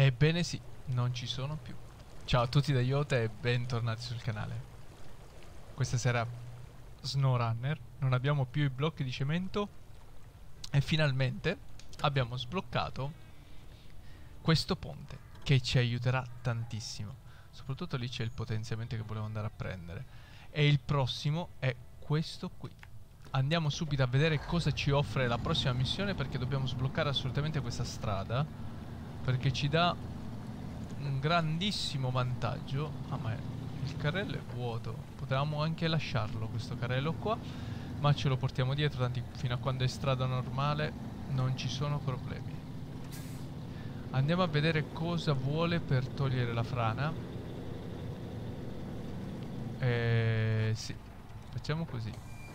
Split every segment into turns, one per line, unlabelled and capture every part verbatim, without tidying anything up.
Ebbene sì, non ci sono più. Ciao a tutti da Yote e bentornati sul canale. Questa sera SnowRunner, non abbiamo più i blocchi di cemento e finalmente abbiamo sbloccato questo ponte che ci aiuterà tantissimo. Soprattutto lì c'è il potenziamento che volevo andare a prendere. E il prossimo è questo qui. Andiamo subito a vedere cosa ci offre la prossima missione, perché dobbiamo sbloccare assolutamente questa strada, perché ci dà un grandissimo vantaggio. Ah, ma è... il carrello è vuoto. Potevamo anche lasciarlo questo carrello qua, ma ce lo portiamo dietro, tanto fino a quando è strada normale non ci sono problemi. Andiamo a vedere cosa vuole per togliere la frana. Eh sì, facciamo così.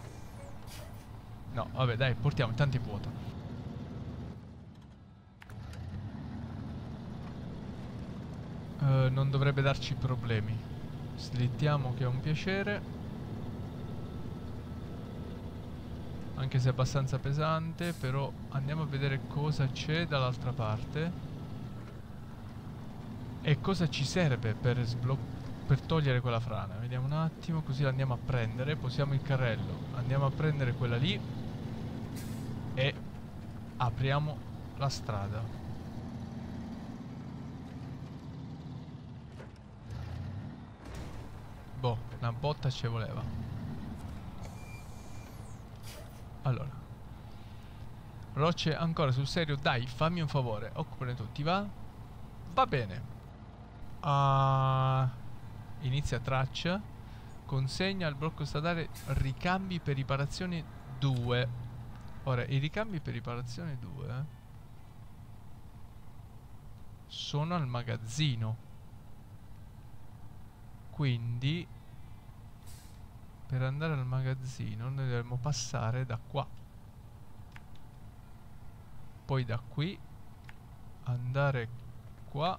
No, vabbè, dai, portiamo, tanto è vuoto. Uh, non dovrebbe darci problemi. Slittiamo, che è un piacere. Anche se è abbastanza pesante, però andiamo a vedere cosa c'è dall'altra parte e cosa ci serve per sbloccare, per togliere quella frana. Vediamo un attimo, così la andiamo a prendere. Posiamo il carrello, andiamo a prendere quella lì e apriamo la strada. Boh, una botta ci voleva. Allora, rocce ancora, sul serio, dai, fammi un favore, occupane tutti, va? Va bene. Uh, inizia traccia. Consegna al blocco stradale ricambi per riparazione due. Ora, i ricambi per riparazione due sono al magazzino, quindi per andare al magazzino noi dovremmo passare da qua, poi da qui andare qua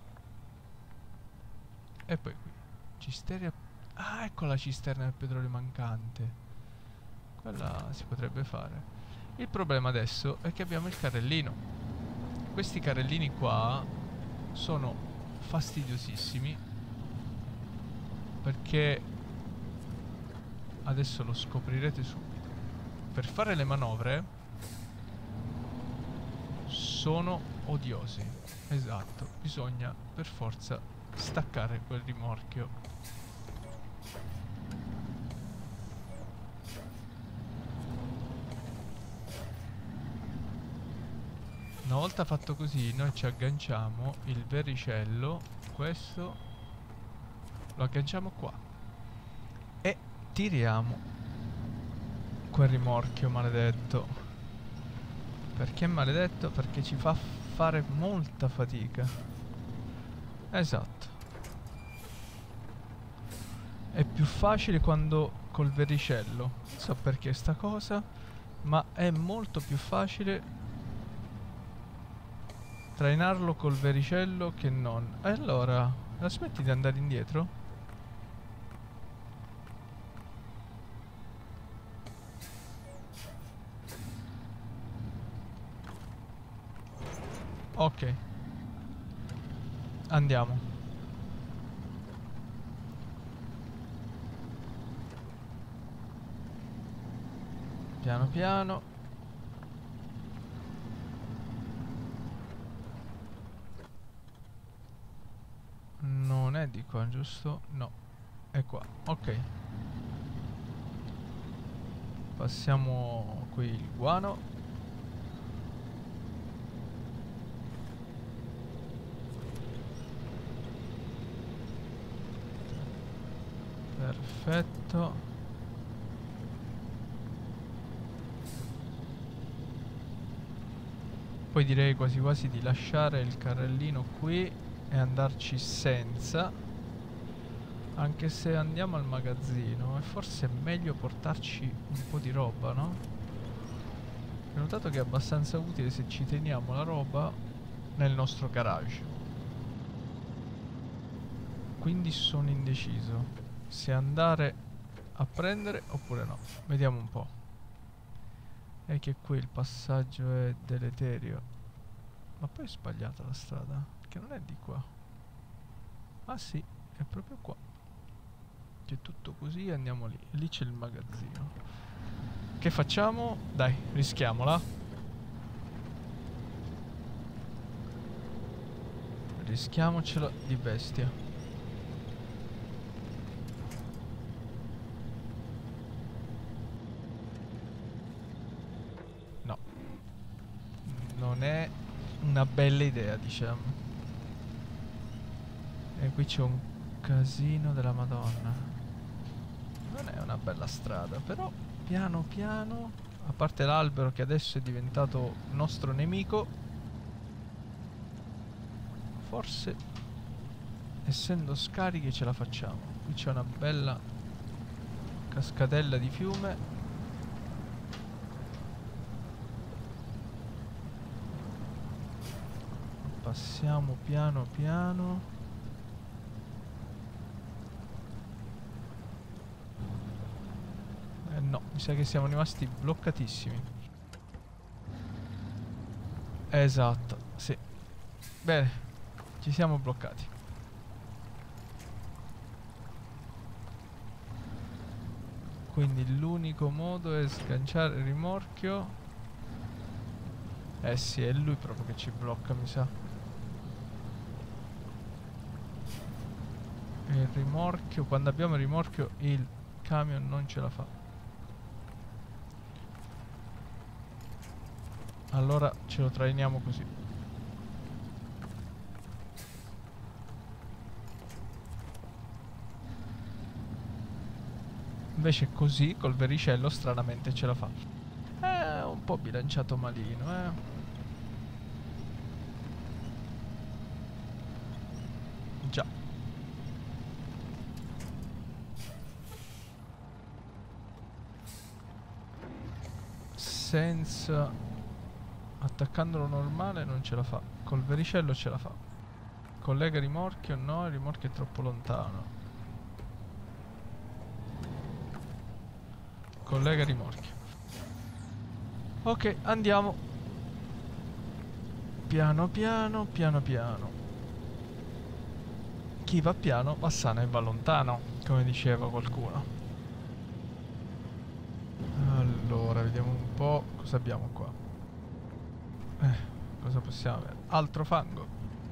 e poi qui. Cisterna. Ah, ecco la cisterna del petrolio mancante. Quella si potrebbe fare. Il problema adesso è che abbiamo il carrellino. Questi carrellini qua sono fastidiosissimi, perché adesso lo scoprirete subito. Per fare le manovre sono odiosi. Esatto, bisogna per forza staccare quel rimorchio. Una volta fatto così, noi ci agganciamo il verricello, questo lo agganciamo qua e tiriamo quel rimorchio maledetto. Perché maledetto? Perché ci fa fare molta fatica. Esatto. È più facile quando col verricello, non so perché sta cosa, ma è molto più facile trainarlo col vericello che non. E allora, la smetti di andare indietro? Ok. Andiamo. Piano piano. Non è di qua, giusto? No, è qua. Ok. Passiamo qui il guano. Perfetto. Poi direi quasi quasi di lasciare il carrellino qui e andarci senza, anche se andiamo al magazzino è forse meglio portarci un po' di roba, no? Ho notato che è abbastanza utile se ci teniamo la roba nel nostro garage, quindi sono indeciso se andare a prendere oppure no. Vediamo un po'. È che qui il passaggio è deleterio. Ma poi è sbagliata la strada, che non è di qua. Ah sì, è proprio qua. C'è tutto così e andiamo lì. Lì c'è il magazzino. Che facciamo? Dai, rischiamola. Rischiamocela di bestia. No. Non è una bella idea, diciamo. E qui c'è un casino della Madonna. Non è una bella strada, però piano piano, a parte l'albero che adesso è diventato nostro nemico, forse essendo scarichi ce la facciamo. Qui c'è una bella cascatella di fiume. Passiamo piano piano. Eh no, mi sa che siamo rimasti bloccatissimi. Esatto, sì. Bene, ci siamo bloccati. Quindi l'unico modo è sganciare il rimorchio. Eh sì, è lui proprio che ci blocca, mi sa. E il rimorchio, quando abbiamo il rimorchio il camion non ce la fa. Allora ce lo trainiamo così. Invece così, col vericello, stranamente ce la fa. È un po' bilanciato malino, eh. Già. Senza... attaccandolo normale non ce la fa. Col vericello ce la fa. Collega rimorchio, no, il rimorchio è troppo lontano. Collega rimorchio. Ok, andiamo. Piano piano, piano piano. Chi va piano va sano e va lontano, come diceva qualcuno. Allora, vediamo un po' cosa abbiamo qua. Eh, cosa possiamo avere? Altro fango.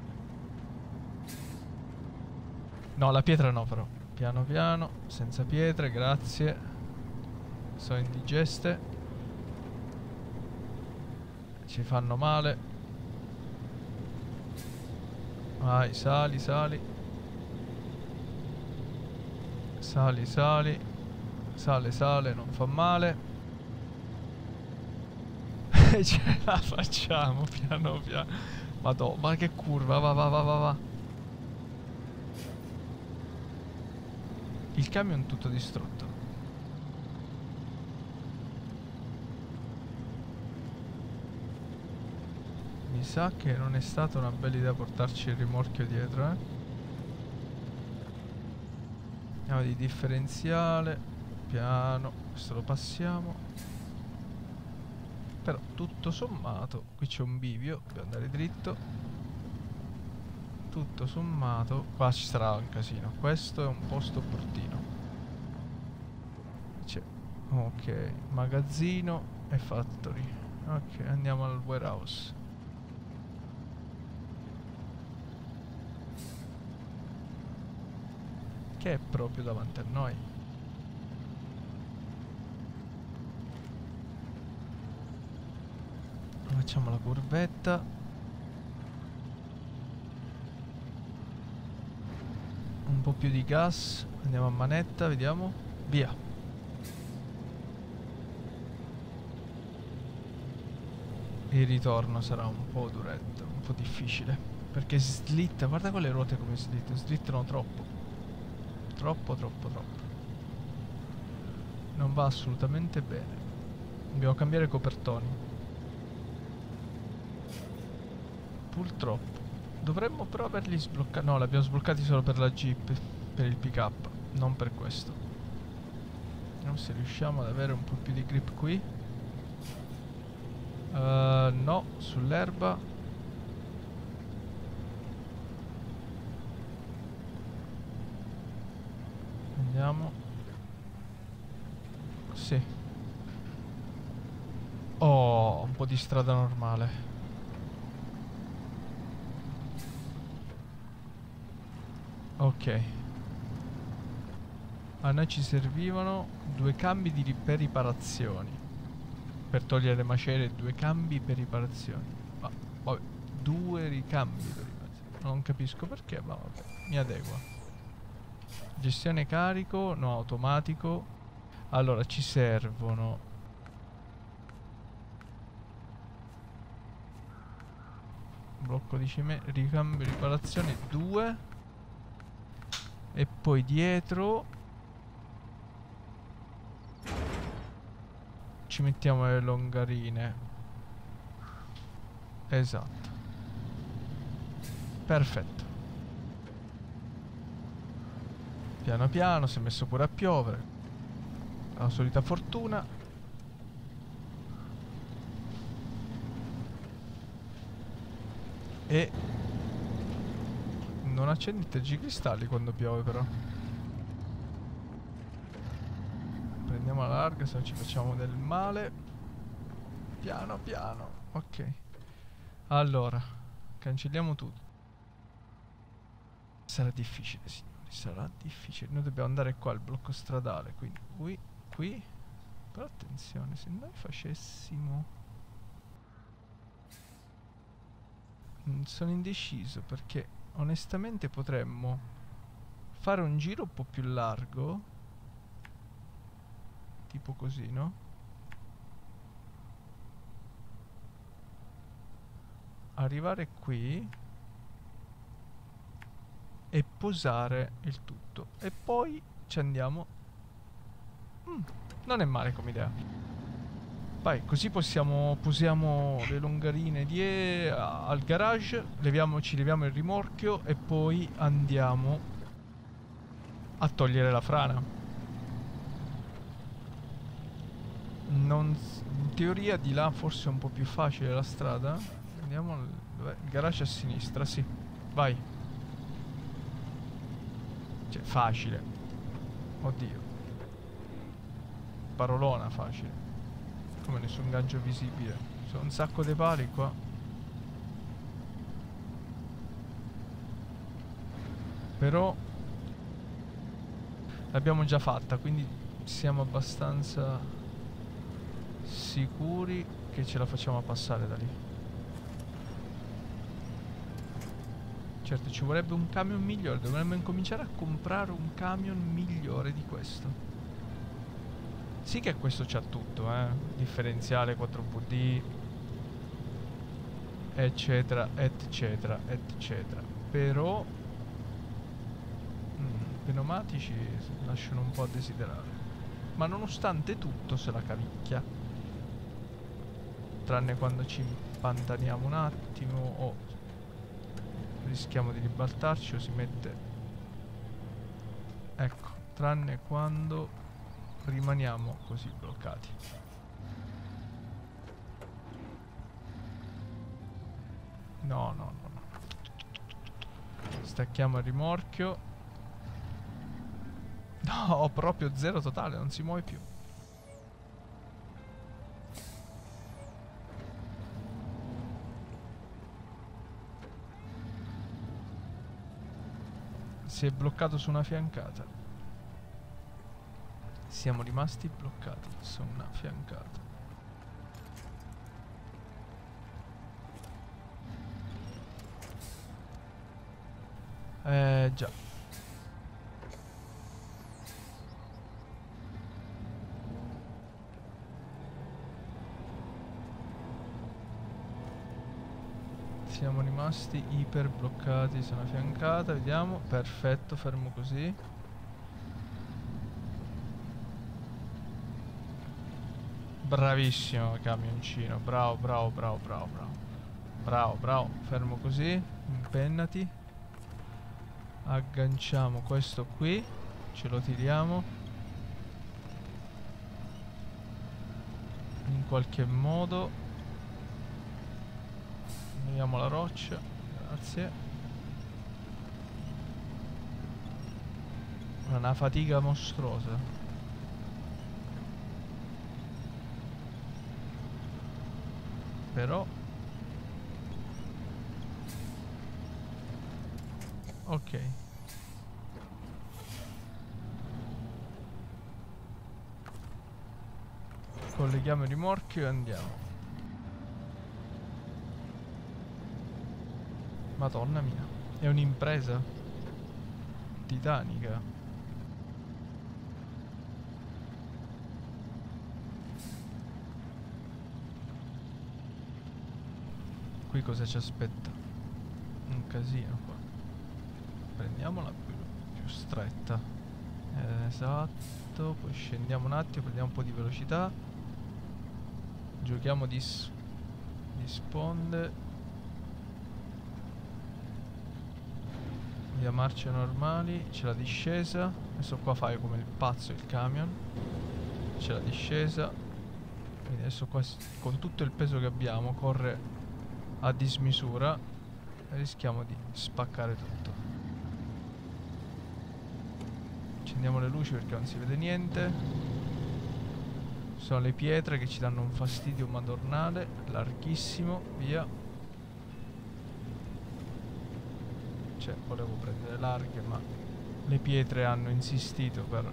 No, la pietra no però. Piano piano, senza pietre, grazie. Sono indigeste. Ci fanno male. Vai, sali, sali. Sali, sali. Sale, sale, non fa male. Ce la facciamo, piano piano. Madonna, ma che curva, va, va, va, va, va. Il camion tutto distrutto. Mi sa che non è stata una bella idea portarci il rimorchio dietro, eh. Andiamo di differenziale. Piano, questo lo passiamo. Però tutto sommato, qui c'è un bivio, dobbiamo andare dritto. Tutto sommato, qua ci sarà un casino. Questo è un posto bruttino. C'è, ok, magazzino e factory. Ok, andiamo al warehouse. Che è proprio davanti a noi. Facciamo la curvetta. Un po' più di gas. Andiamo a manetta, vediamo. Via. Il ritorno sarà un po' duretto, un po' difficile. Perché slitta, guarda quelle ruote come slittano. Slittano troppo. Troppo, troppo, troppo. Non va assolutamente bene. Dobbiamo cambiare copertoni. Purtroppo. Dovremmo però averli sbloccati. No, li abbiamo sbloccati solo per la Jeep, per il pick up, non per questo. Vediamo se riusciamo ad avere un po' più di grip qui. Uh, no, sull'erba. Andiamo. Sì. Oh, un po' di strada normale. Ok. A noi ci servivano due cambi di ri- per riparazioni. Per togliere le macerie, due cambi per riparazioni. Ma vabbè, due ricambi per riparazioni. Non capisco perché, ma vabbè, mi adeguo. Gestione carico, no, automatico. Allora, ci servono blocco di cemento, ricambio, riparazione due. E poi dietro ci mettiamo le longarine. Esatto. Perfetto. Piano piano si è messo pure a piovere. La solita fortuna. E non accendi i tergicristalli quando piove, però. Prendiamo la larga, se no ci facciamo del male. Piano piano. Ok. Allora, cancelliamo tutto. Sarà difficile, signori. Sarà difficile. Noi dobbiamo andare qua al blocco stradale. Quindi qui, qui. Però attenzione, se noi facessimo... Sono indeciso perché onestamente potremmo fare un giro un po' più largo. Tipo così, no? Arrivare qui e posare il tutto. E poi ci andiamo. Mm, non è male come idea. Vai, così possiamo, posiamo le longarine di e al garage, leviamo, ci leviamo il rimorchio e poi andiamo a togliere la frana. Non, in teoria di là forse è un po' più facile la strada. Andiamo al, dov'è? Il garage a sinistra, sì. Vai. Cioè, facile. Oddio. Parolona facile. Come nessun gancio visibile. Sono un sacco di pali qua. Però l'abbiamo già fatta, quindi siamo abbastanza sicuri che ce la facciamo passare da lì. Certo, ci vorrebbe un camion migliore. Dovremmo incominciare a comprare un camion migliore di questo. Sì che questo c'ha tutto, eh. Differenziale quattro V D, eccetera, eccetera, eccetera. Però mm, pneumatici lasciano un po' a desiderare. Ma nonostante tutto se la cavicchia. Tranne quando ci impantaniamo un attimo o rischiamo di ribaltarci o si mette... Ecco, tranne quando rimaniamo così bloccati. No, no, no, no. Stacchiamo il rimorchio. No, proprio zero totale, non si muove più. Si è bloccato su una fiancata. Siamo rimasti bloccati su una fiancata. Eh già. Siamo rimasti iper bloccati su una fiancata. Vediamo. Perfetto, fermo così. Bravissimo camioncino. Bravo, bravo, bravo, bravo, bravo. Bravo, bravo. Fermo così. Impennati. Agganciamo questo qui. Ce lo tiriamo in qualche modo. Vediamo la roccia. Grazie. Una fatica mostruosa. Però ok. Colleghiamo il rimorchio e andiamo. Madonna mia, è un'impresa titanica. Qui cosa ci aspetta? Un casino qua. Prendiamola più, più stretta. Eh, esatto. Poi scendiamo un attimo, prendiamo un po' di velocità. Giochiamo di, di sponde. Via marce normali. C'è la discesa. Adesso qua fai come il pazzo il camion. C'è la discesa. Quindi adesso qua con tutto il peso che abbiamo corre a dismisura e rischiamo di spaccare tutto. Accendiamo le luci perché non si vede niente. Sono le pietre che ci danno un fastidio madornale. Larghissimo. Via. Cioè volevo prendere larghe ma le pietre hanno insistito per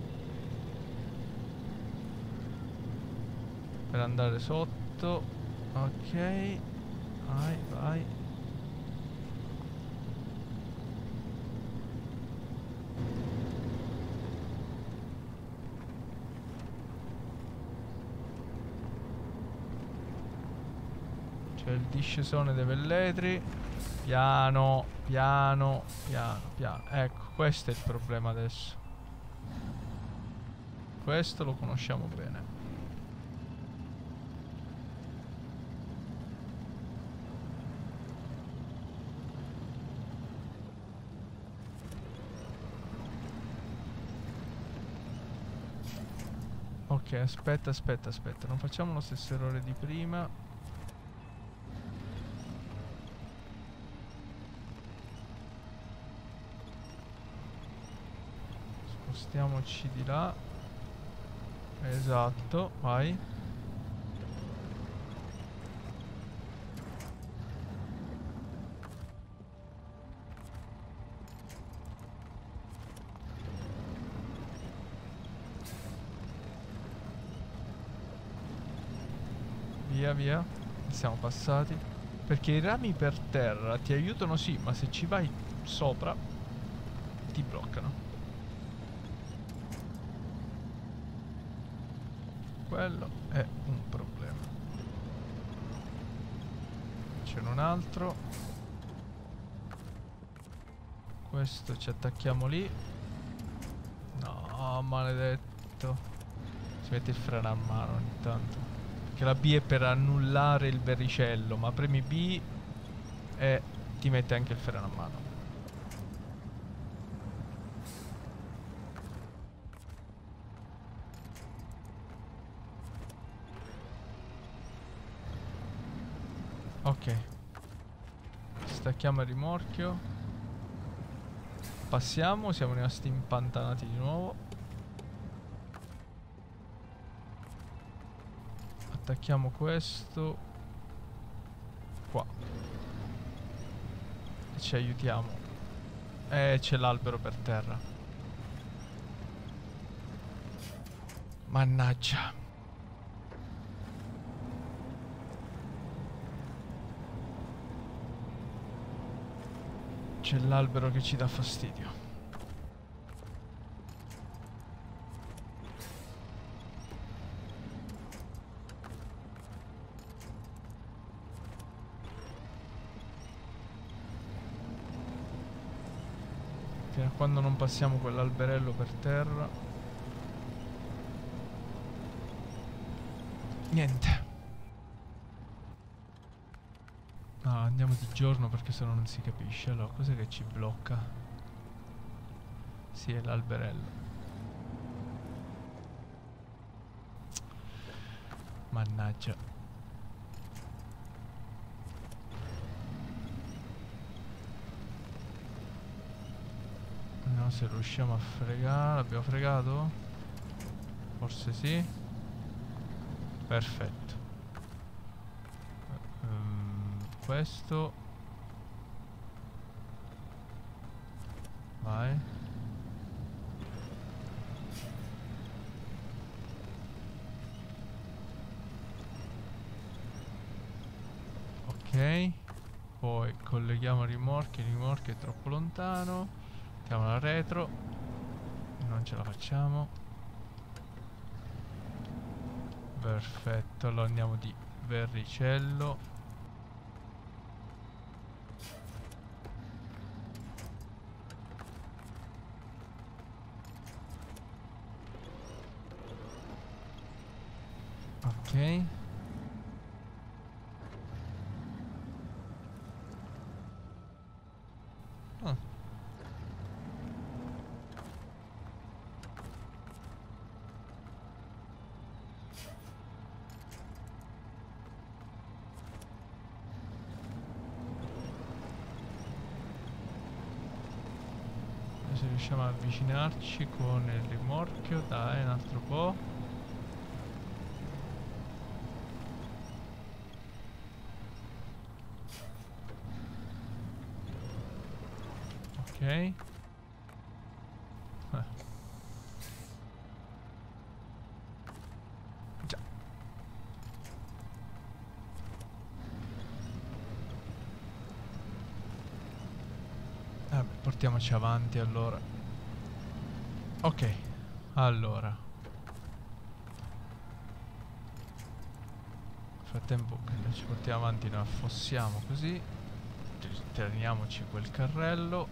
per andare sotto. Ok. Vai, vai. C'è il discesone dei velletri. Piano, piano, piano, piano. Ecco, questo è il problema adesso. Questo lo conosciamo bene. Ok, aspetta, aspetta, aspetta. Non facciamo lo stesso errore di prima. Spostiamoci di là. Esatto, vai. Via, via. Siamo passati. Perché i rami per terra ti aiutano sì, ma se ci vai sopra ti bloccano. Quello è un problema. C'è un altro. Questo ci attacchiamo lì. No, maledetto. Si mette il freno a mano ogni tanto. Che la B è per annullare il verricello, ma premi B e ti mette anche il freno a mano. Ok. Stacchiamo il rimorchio. Passiamo, siamo rimasti impantanati di nuovo. Attacchiamo questo qua e ci aiutiamo. E c'è l'albero per terra. Mannaggia. C'è l'albero che ci dà fastidio. Fino a quando non passiamo quell'alberello per terra. Niente. No, andiamo di giorno perché sennò non si capisce. Allora, cos'è che ci blocca? Sì, è l'alberello. Mannaggia. Vediamo se riusciamo a fregare. L'abbiamo fregato? Forse sì. Perfetto. um, Questo. Vai. Ok. Poi colleghiamo il rimorchio. Il rimorchio è troppo lontano. Mettiamo la retro. Non ce la facciamo. Perfetto. Allora andiamo di verricello. Ok. Ah. Se riusciamo ad avvicinarci con il rimorchio, dai, un altro po'. Ok. Eh. Già. Vabbè, portiamoci avanti allora. Ok, allora. Nel frattempo che ci portiamo avanti, noi affossiamo così. Teniamoci quel carrello.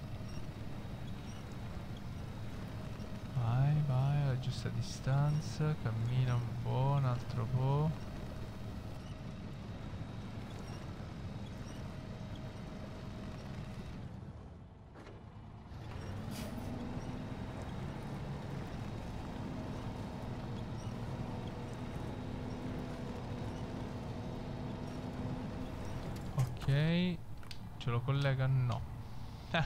Vai, vai, alla giusta distanza. Cammina un po', un altro po'. Ok. Ce lo collega? No. Eh.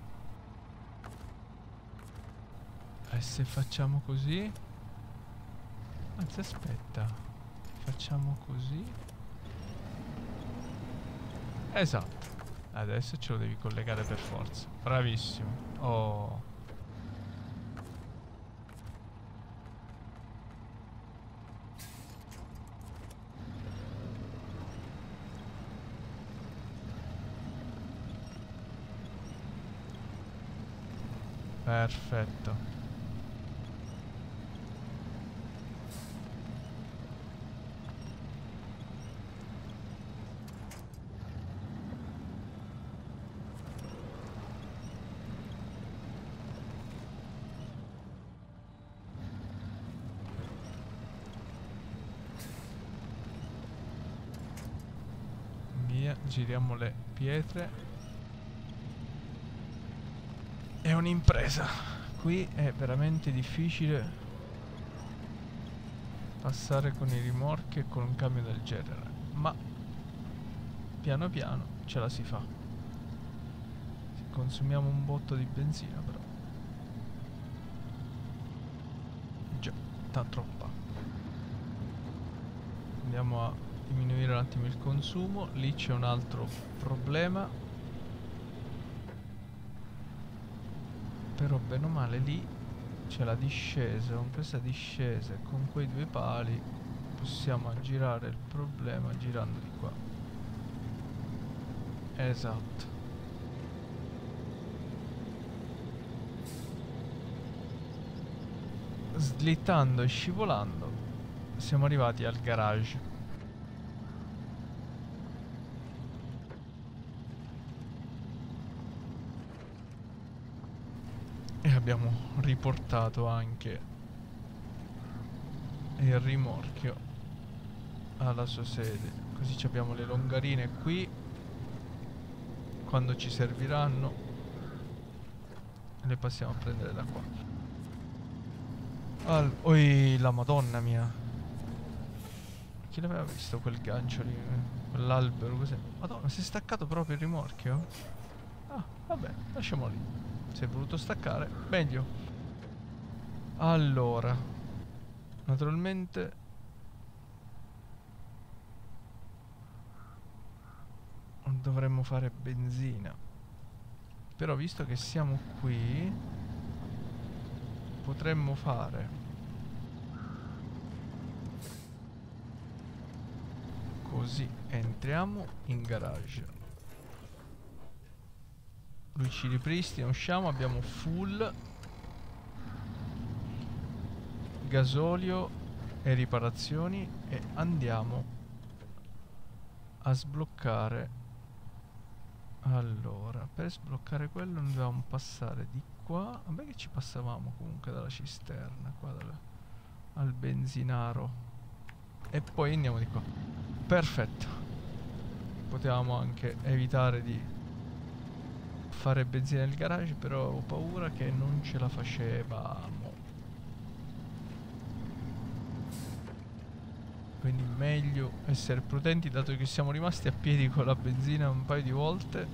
E se facciamo così? Anzi, aspetta. Facciamo così. Esatto. Adesso ce lo devi collegare per forza. Bravissimo. Oh. Perfetto. Via, giriamo le pietre. È un'impresa. Qui è veramente difficile passare con i rimorchi e con un cambio del genere, ma piano piano ce la si fa. Consumiamo un botto di benzina però. Già, sta troppa. Andiamo a diminuire un attimo il consumo. Lì c'è un altro problema. Però bene o male lì c'è la discesa. Con questa discesa e con quei due pali possiamo aggirare il problema girando di qua. Esatto. Slittando e scivolando siamo arrivati al garage. E abbiamo riportato anche il rimorchio alla sua sede. Così abbiamo le longarine qui. Quando ci serviranno le passiamo a prendere da qua. Al Oi, la madonna mia. Chi l'aveva visto quel gancio lì? Quell'albero così. Madonna, si è staccato proprio il rimorchio? Ah, vabbè, lasciamo lì. Se hai voluto staccare, meglio. Allora, naturalmente dovremmo fare benzina. Però visto che siamo qui, potremmo fare così. Entriamo in garage. Lui ci ripristina, usciamo, abbiamo full gasolio e riparazioni e andiamo a sbloccare. Allora, per sbloccare quello dovevamo passare di qua. Vabbè che ci passavamo comunque dalla cisterna, qua dal, al benzinaro. E poi andiamo di qua. Perfetto. Potevamo anche evitare di fare benzina nel garage, però ho paura che non ce la facevamo. Quindi meglio essere prudenti, dato che siamo rimasti a piedi con la benzina un paio di volte.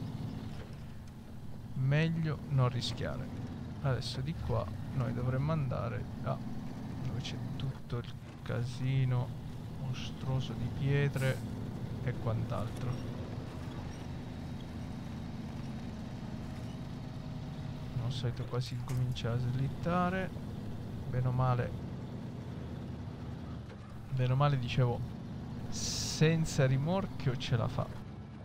Meglio non rischiare. Adesso di qua noi dovremmo andare a dove c'è tutto il casino mostruoso di pietre e quant'altro. Non solito quasi comincia a slittare. Bene o male. Bene o male, dicevo, senza rimorchio ce la fa.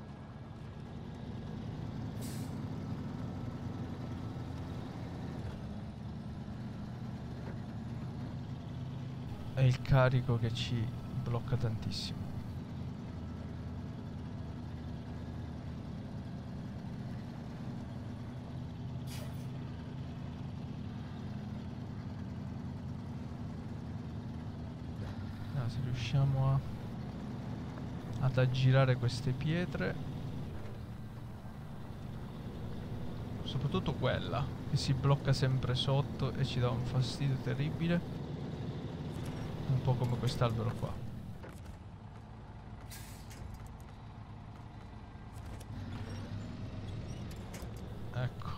È il carico che ci blocca tantissimo. Se riusciamo a ad aggirare queste pietre, soprattutto quella che si blocca sempre sotto e ci dà un fastidio terribile, un po' come quest'albero qua. Ecco,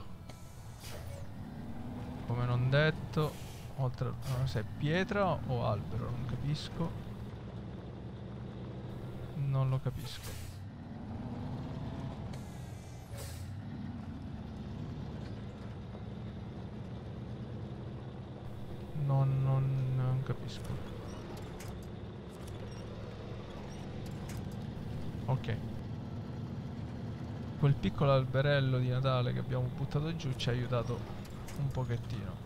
come non detto, oltre a non so se è pietra o albero, non capisco. Non lo capisco. Non, non, non capisco. Ok. Quel piccolo alberello di Natale che abbiamo buttato giù ci ha aiutato un pochettino.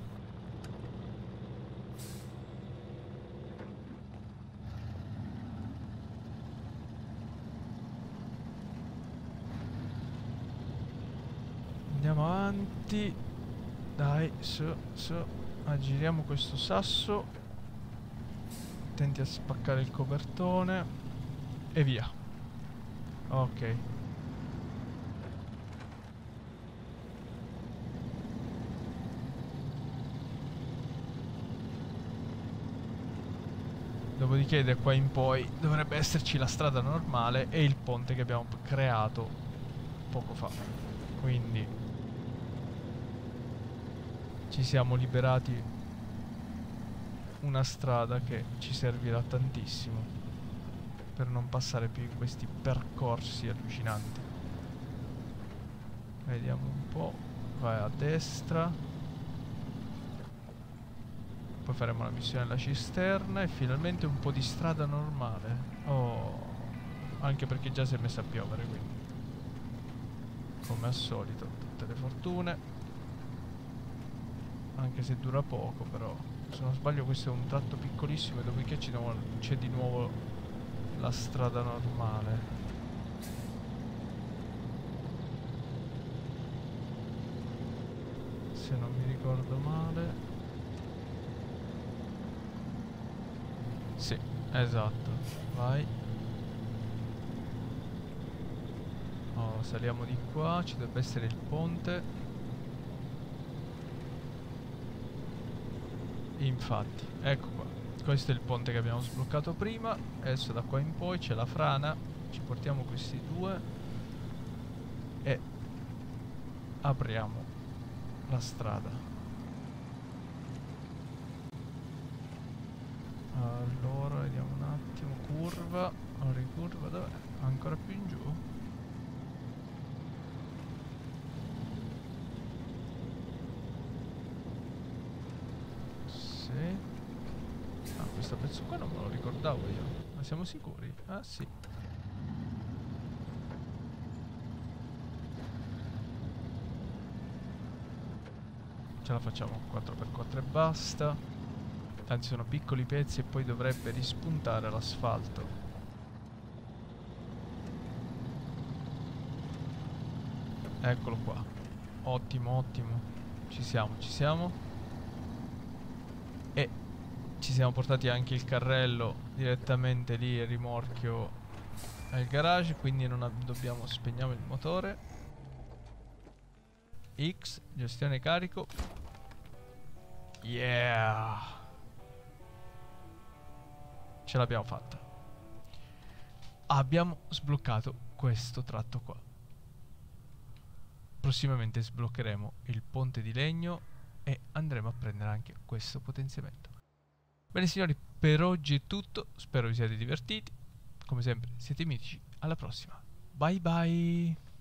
Andiamo avanti. Dai, su, su. Aggiriamo questo sasso. Attenti a spaccare il copertone. E via. Ok. Dopodiché da qua in poi dovrebbe esserci la strada normale e il ponte che abbiamo creato poco fa. Quindi ci siamo liberati una strada che ci servirà tantissimo per non passare più in questi percorsi allucinanti. Vediamo un po'. Vai a destra. Poi faremo la missione alla cisterna e finalmente un po' di strada normale. Oh, anche perché già si è messa a piovere, quindi come al solito tutte le fortune. Anche se dura poco, però se non sbaglio questo è un tratto piccolissimo e dopodiché c'è di nuovo la strada normale. Se non mi ricordo male. Sì, esatto. Vai. Oh, saliamo di qua, ci dovrebbe essere il ponte. Infatti, ecco qua. Questo è il ponte che abbiamo sbloccato prima. Adesso da qua in poi c'è la frana. Ci portiamo questi due e apriamo la strada. Allora, vediamo un attimo. Curva. Ricurva, dov'è? Ancora più in giù. Sì. Ah, questo pezzo qua non me lo ricordavo io. Ma siamo sicuri? Ah, sì. Ce la facciamo. quattro per quattro e basta. Tanti sono piccoli pezzi e poi dovrebbe rispuntare l'asfalto. Eccolo qua. Ottimo, ottimo. Ci siamo, ci siamo. E ci siamo portati anche il carrello direttamente lì, il rimorchio al garage, quindi non dobbiamo, spegniamo il motore. X, gestione carico. Yeah! Ce l'abbiamo fatta. Abbiamo sbloccato questo tratto qua. Prossimamente sbloccheremo il ponte di legno e andremo a prendere anche questo potenziamento. Bene signori, per oggi è tutto, spero vi siate divertiti. Come sempre siete mitici, alla prossima. Bye bye!